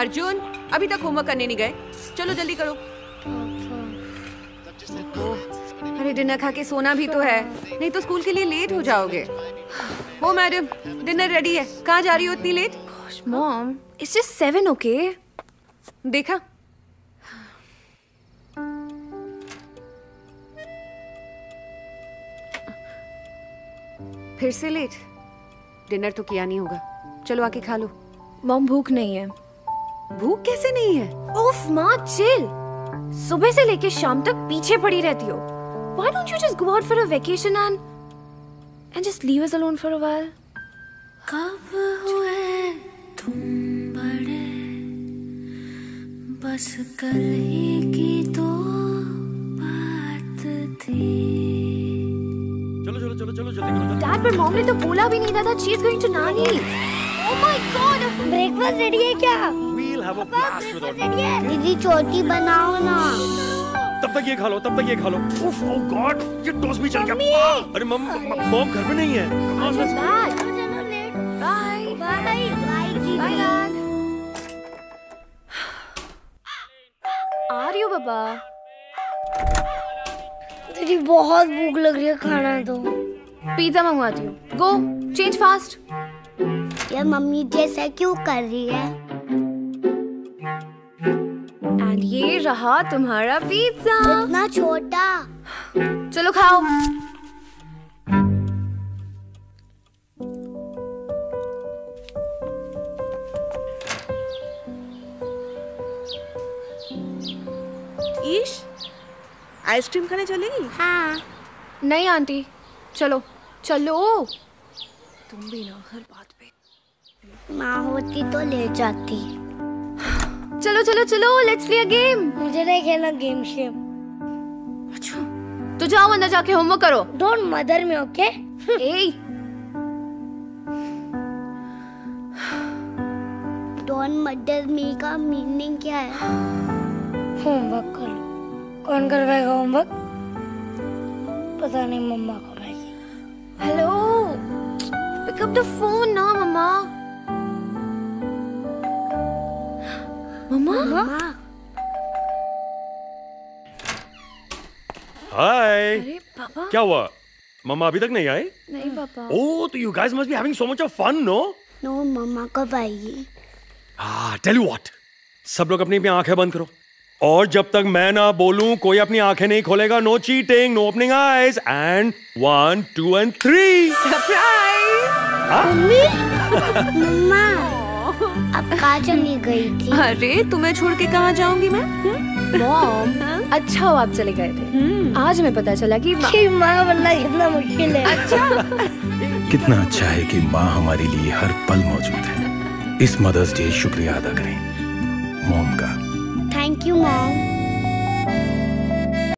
अर्जुन अभी तक होमवर्क करने नहीं गए, चलो जल्दी करो। अरे डिनर खा के सोना भी तो है, नहीं तो स्कूल के लिए लेट हो जाओगे। ओ मैडम, डिनर रेडी है, कहाँ जा रही हो इतनी late? Mom, it's just 7, okay? देखा, फिर से लेट। डिनर तो किया नहीं होगा, चलो आके खा लो। मॉम भूख नहीं है। भूख कैसे नहीं है? उफ माँ, चिल। सुबह से लेके शाम तक पीछे पड़ी रहती हो। Why don't you just go out for a vacation and just leave us alone for a while? कब हुए तुम बड़े, बस कल ही की तो बात थी। चलो चलो चलो चलो जल्दी करो। Dad, पर मॉम ने तो बोला भी नहीं था that she is going to नानी। Oh my God! Breakfast ready है क्या? We'll have a blast without me. दीदी छोटी बनाओ ना। तब तक ये खा लो, तब तक ये खा लो। उफ, oh God, ये टोस्ट भी चल गया। अरे मॉम घर में नहीं है। Dad, bye. Bye bye Bye, Dad. आ रही हो बाबा? दीदी बहुत भूख लग रही है, खाना दो। पिज्जा मंगवाती हूँ। Go, change fast. ये मम्मी जैसा क्यों कर रही है? And ये रहा तुम्हारा पिज्जा। इतना छोटा। चलो खाओ। ईश, आइसक्रीम खाने चलेगी? हाँ। नहीं आंटी, चलो चलो। तुम भी ना हर बात पे। माँ होती तो ले जाती। चलो चलो चलो, लेट्स प्ले अ गेम। मुझे नहीं खेलना गेम शेम। अच्छा, तो जाओ अंदर जाके होमवर्क करो। Don't mother me, okay? ए, डोंट मदर मी का मीनिंग क्या है? होमवर्क करो। कौन करवाएगा होमवर्क? पता नहीं, मम्मा करवाएगी। Hello, pick up the phone ना मम्मा। मम्मा? हाय। अरे पापा। क्या हुआ? मम्मा अभी तक नहीं आए? नहीं पापा। ओह, तो you guys must be having so much of fun, no? No, mama कब आएगी? Tell you what, सब लोग अपनी आंखें बंद करो और जब तक मैं ना बोलूं कोई अपनी आंखें नहीं खोलेगा। No cheating, no opening eyes. And 1 2 and 3। Surprise. Mummy, mama, अब कहाँ चली गई थी? अरे तुम्हें छोड़ के कहाँ जाऊंगी मैं? मॉम, अच्छा हो आप चले गए थे। आज हमें पता चला कि माँ बनना कितना मुश्किल है। अच्छा। कितना अच्छा है कि माँ हमारे लिए हर पल मौजूद है। इस मदर्स डे शुक्रिया अदा करें मॉम का। Thank you mom.